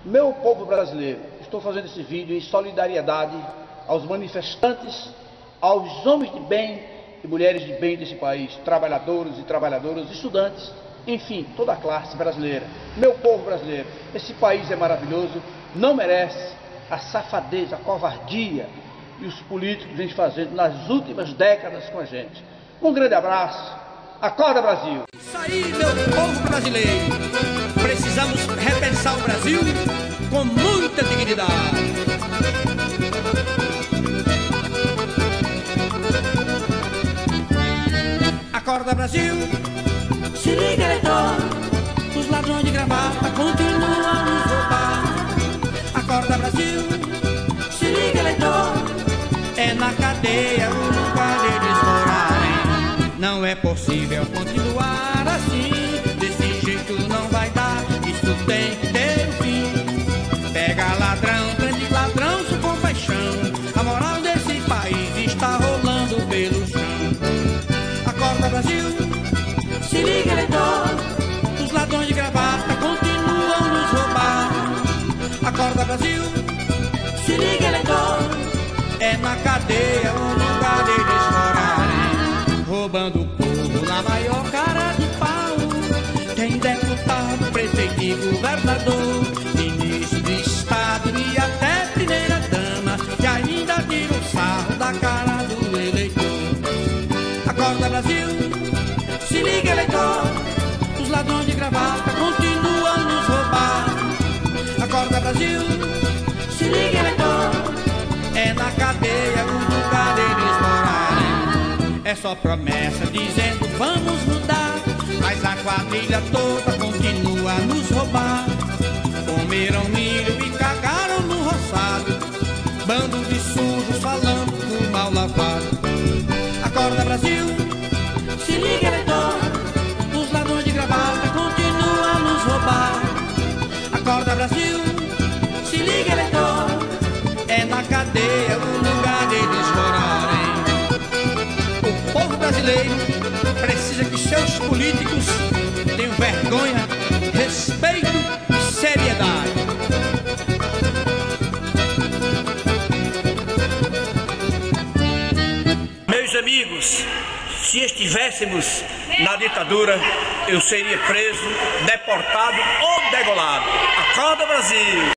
Meu povo brasileiro, estou fazendo esse vídeo em solidariedade aos manifestantes, aos homens de bem e mulheres de bem desse país, trabalhadores e trabalhadoras, estudantes, enfim, toda a classe brasileira. Meu povo brasileiro, esse país é maravilhoso, não merece a safadeza, a covardia e os políticos vêm fazendo nas últimas décadas com a gente. Um grande abraço, acorda Brasil! Isso aí, meu povo brasileiro, precisamos repensar o Brasil com muita dignidade. Acorda Brasil, se liga eleitor, os ladrões de gravata continuam a nos roubar. Acorda Brasil, se liga eleitor, é na cadeia o lugar deles morarem. Não é possível continuar assim, desse jeito não vai dar, isso tem que ter um fim. Pega ladrão, prende ladrão com compaixão, a moral desse país está rolando pelo chão. Acorda Brasil, se liga eleitor, os ladrões de gravata continuam a nos roubar. Acorda Brasil, se liga eleitor, é na cadeia o lugar deles morarem. Roubando o povo na maior cara de pau, tem deputado, prefeito e governador, ministro de estado e até primeira dama, que ainda tira o sarro da cara do eleitor. Acorda Brasil, se liga eleitor, os ladrões de gravata continuam a nos roubar. Acorda Brasil, se liga eleitor, é na cadeia o lugar deles morarem. É só promessa dizendo vamos mudar, mas a quadrilha toda continua a nos roubar. Comeram milho e cagaram no roçado, bando de sujos falando do mal lavado. Acorda Brasil, se liga eleitor, os ladrões de gravata continuam a nos roubar. Acorda Brasil, se liga eleitor, é na cadeia o lugar deles morarem. O povo brasileiro precisa que seus políticos tenham vergonha, respeito e seriedade. Meus amigos, se estivéssemos na ditadura, eu seria preso, deportado ou degolado. Acorda Brasil!